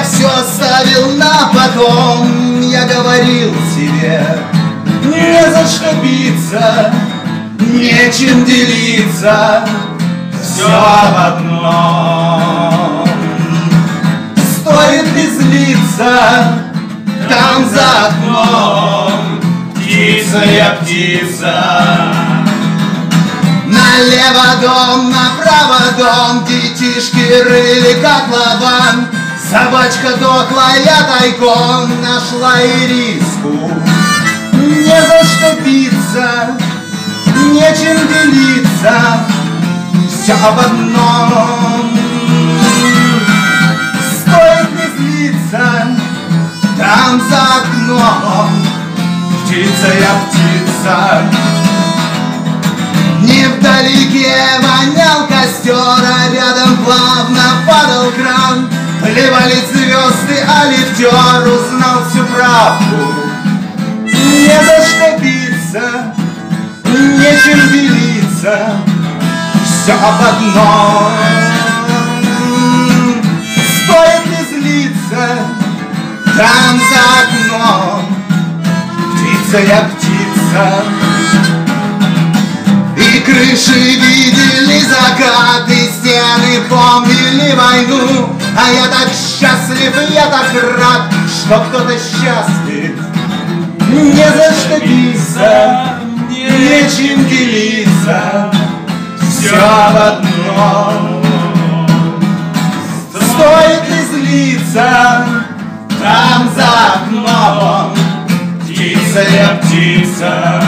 все оставил на потом. Я говорил себе, не за что биться, нечем делиться, все в одном. Стоит ли злиться, там за окном птица я птица. Налево дом, направо дом, детишки рыли котлован. Собачка дохла, я тайком нашла ириску. Не за что биться, нечем делиться, все в одном. Стоит ли злиться, там за окном птица я птица. Невдалеке вонял костер, а рядом плавно падал кран. Плевали звезды, а лифтер узнал всю правду. Не за что биться, нечем делиться, все в одном. Стоит ли злиться, там за окном птица я птица. И крыши видели закат, и стены помнили войну. А я так счастлив, я так рад, что кто-то счастлив. Не за что биться, нечем делиться, все в одном. Стоит ли злиться, там за окном птица я птица.